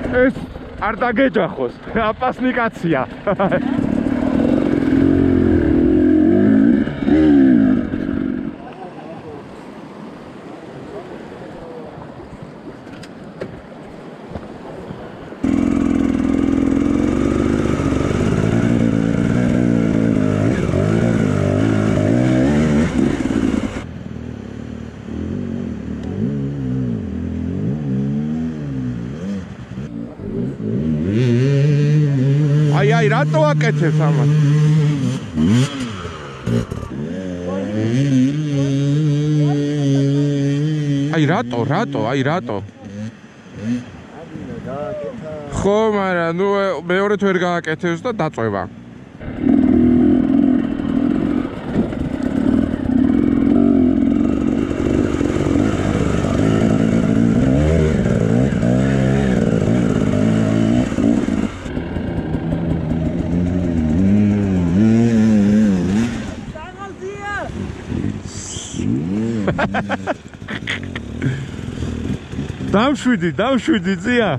ეს არ დაგეჯახოს, აპასნიკაცია. აი, რატო აკეთებს ამას? აი, რატო? ხო, მაგრამ ნუ მეორედ ვერ გააკეთებს და დაწვევა. დავშვიდი ძია.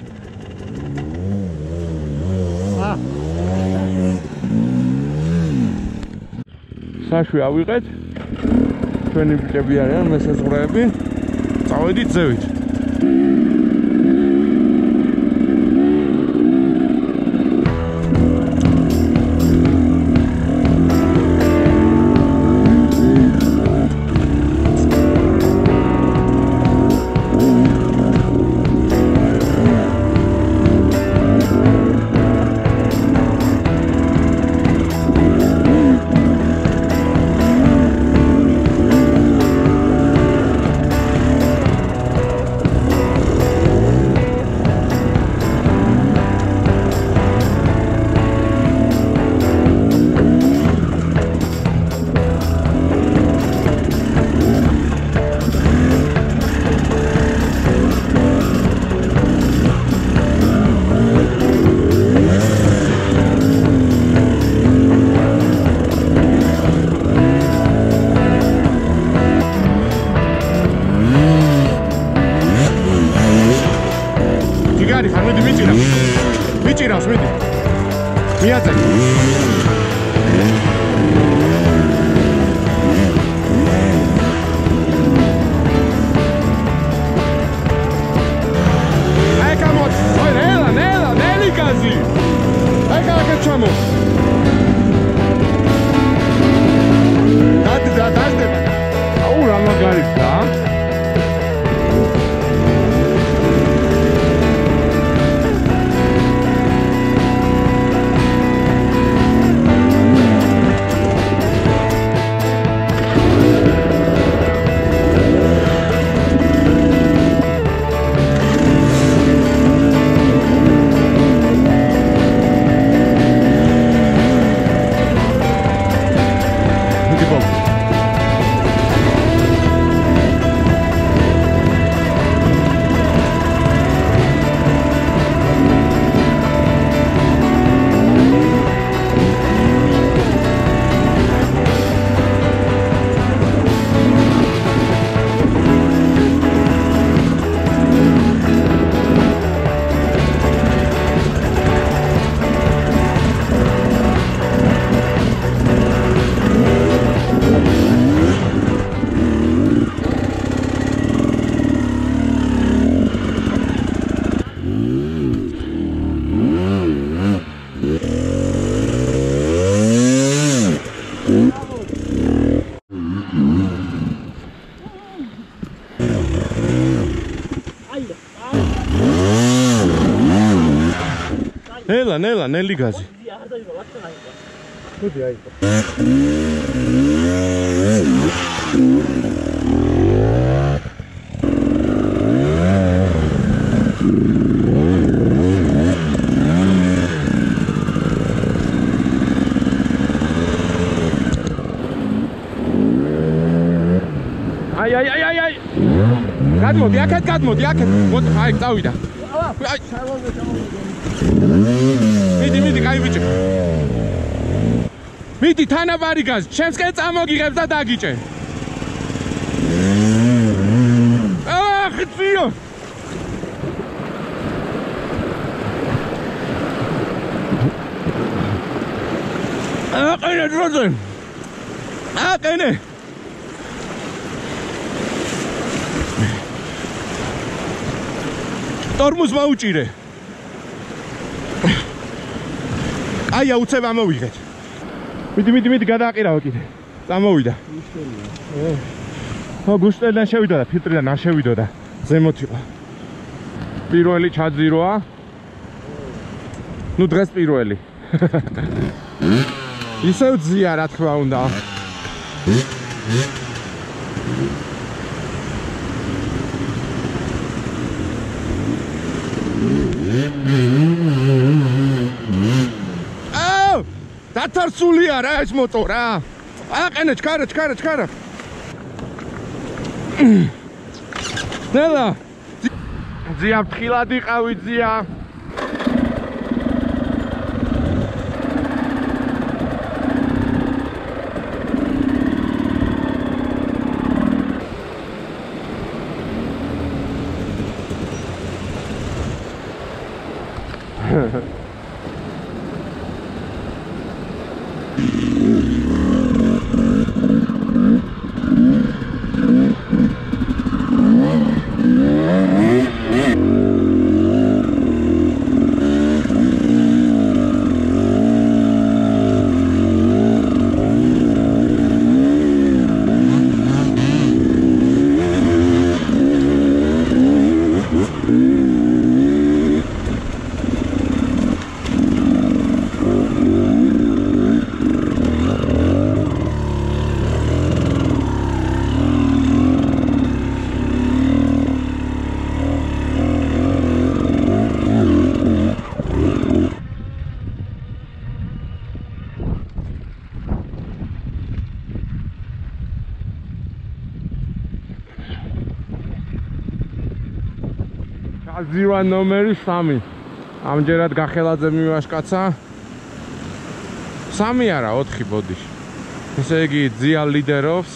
საშვი ავიღეთ. ჩვენი ბიჭები არიან მესაზღვრეები. წავედით ზევით. მიჭირავს მიდი მიაწე აი კამოთ ой ნელა ნელი გაზი აი კაკე ჩამო დაძდება აუ რა მაგარია და ნელა ნელი გაზი ხუდი აიყო აი გადმოდი აქეთ მოდი აი წავიდა აი მიდი კაი ბიჭი მიდი თანაბარი გაზ ჩემსკენ წამოგიღებ და დაგიჭე ახ ძიო აყენე დროზე. აყენე. ტორმუს მაუჭირე. აი აუცებ ამოვიღეთ. მიდი გადააყირავე კიდე. წამოვიდა. გუშტელიდან შევიდა და ფილტრიდან არ შევიდა და ზემოთ იყო. პირველი ჩაძიროა. ნუ დღეს პირველი. ისევ ძია რა თქმა უნდა. დათარსულია რა ეს მოტო რა. აყენე ჩქარა. ნელა. ძია ფრთხილად იყავი ძია. Zero номერი 3. ამჯერად გახელაძე მივაშკაცა. 3 არა, 4 ბოდიში. ესე იგი ძია ლიდერობს.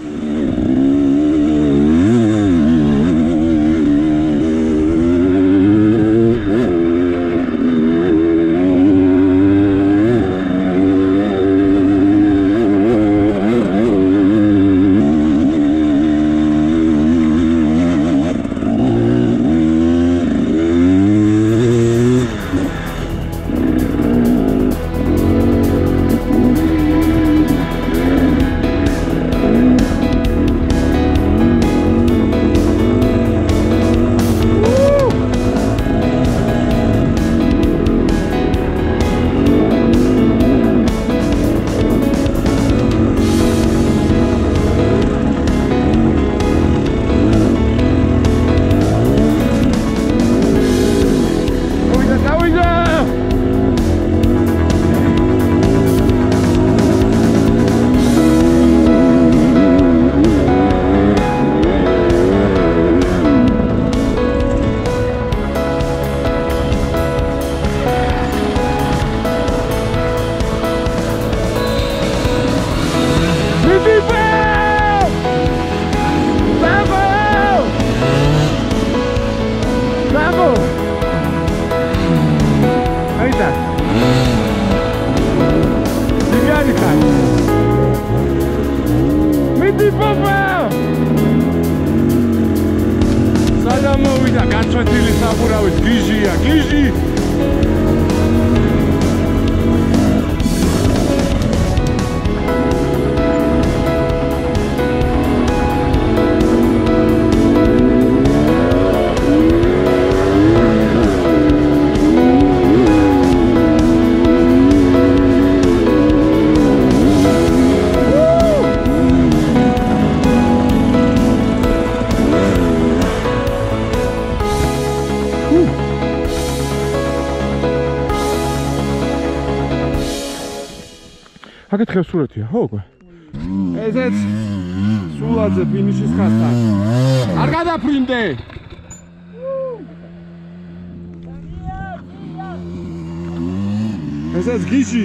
აკითხებს სურათია, ხო უკვე? ესეც სულაძე ფინიშის ხასთან. არ გადაფრინდე. ესეც გიჟი.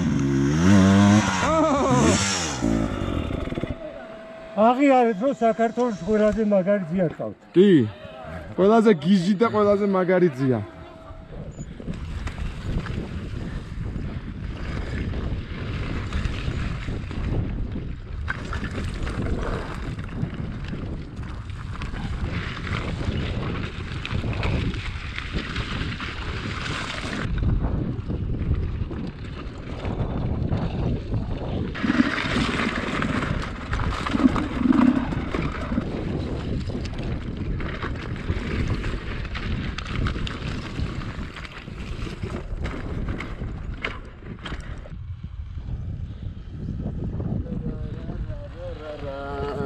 აღიარეთ, რომ საქართველოს ყველაზე მაგარი ძია ყავთ. კი. ყველაზე გიჟი და ყველაზე მაგარი ძია.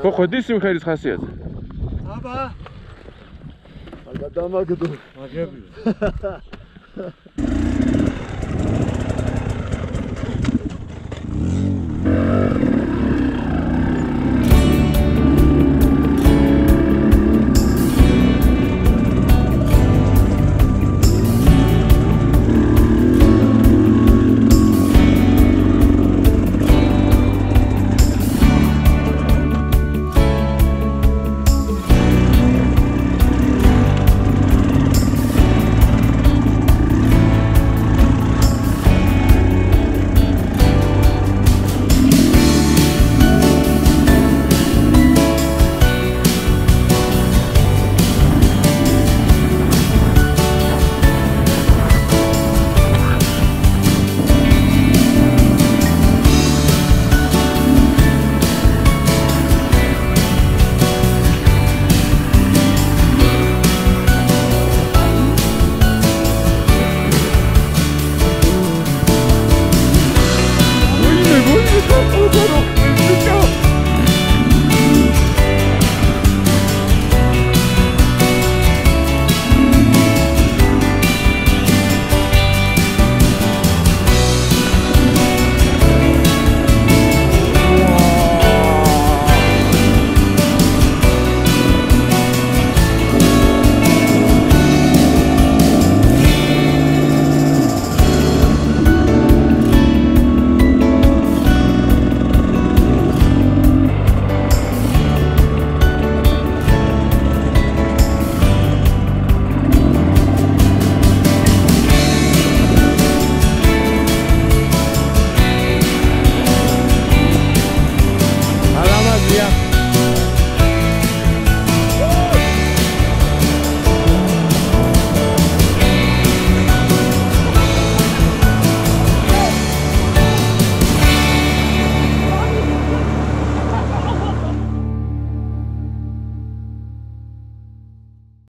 ხო ხედი სიმღერის ხასიათზე. აბა. აგადამაგდო. აგებია.